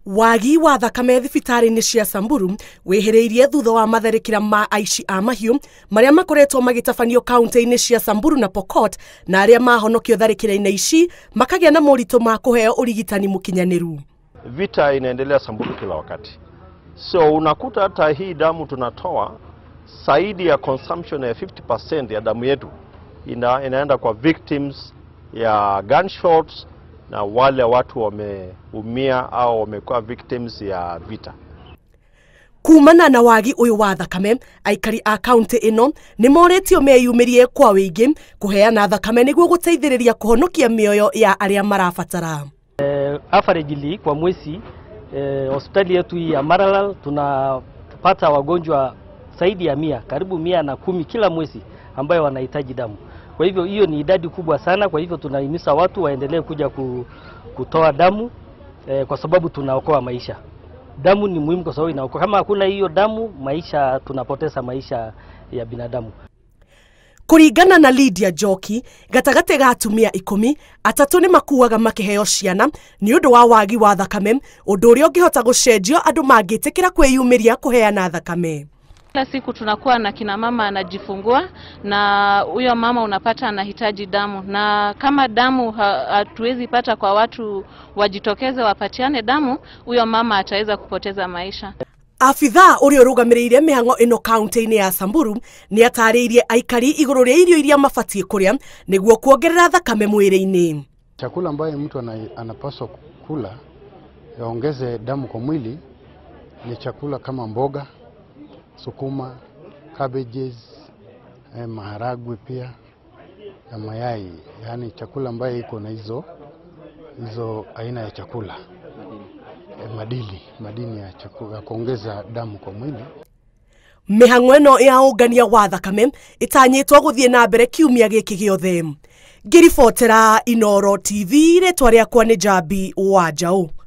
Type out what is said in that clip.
Wagi wa thakame thibitarĩ-inĩ cia Samburu wehereirie thutha wa matharĩkĩra ma aici a mahiũ marĩa makoretwo magĩtabanio kaunti-inĩ cia Samburu na Pokot, na arĩa mahonokio tharĩkĩra-inĩ ici makagĩa na moritũ ma kũheo ũrigitani mũkinyanĩru. Vita inaendelea Samburu kila wakati, so unakuta hata hii damu tunatoa zaidi ya consumption ya 50% ya damu yetu inaenda kwa victims ya gunshots na wale watu wameumia au wamekuwa victims ya vita. Kumana na wagi uyu wa thakame, aikari a kaunti ino ni moretio meyumirie kwa wĩingĩ kuheana thakame niguo guteithĩrĩria kuhonokia mioyo ya aria marabatara. Averagely kwa mwezi hospitali yetu ya Maralal tunapata wagonjwa zaidi ya 100, karibu 110 kila mwezi ambayo wanahitaji damu. Kwa hivyo hiyo ni idadi kubwa sana, kwa hivyo tunahimiza watu waendelee kuja kutoa damu kwa sababu tunaokoa maisha. Damu ni muhimu kwa sababu inaokoa. Kama hakuna hiyo damu, maisha tunapoteza maisha ya binadamu. Kuringana na Lydia Joki, gatagate ga atumia 10, 3 ni makuaga makiheo ciana ni undu wa wagi wa thakame, undu uria ungihota gucenjio andu mangĩtĩkĩra kwĩyumĩria kuheana thakame. Kila siku tunakuwa na kina mama anajifungua na huyo mama unapata anahitaji damu, na kama damu hatuwezi pata kwa watu wajitokeze wapatiane damu, huyo mama ataweza kupoteza maisha. Afitha uria urugamiriire mihango ino kaunti-inĩ ya Samburu ni atarĩirie aikari igũrũ rĩa irio iria mabatie kuria niguo kuongerera thakame mwĩrĩ-inĩ. Chakula ambayo mtu anapaswa kula yaongeze damu kwa mwili ni chakula kama mboga, sukuma, cabbages, maharagwe pia na mayai, yani chakula ambayo iko na hizo aina ya chakula. Madini ya chakula kuongeza damu kwa mwili. Mihango ino ya ungania wa thakame itanyitwo guthie na mbere kiumia giki giothe. Ngiribotera Inooro TV, ritwa riakwa ni Jambi wa Njaũ.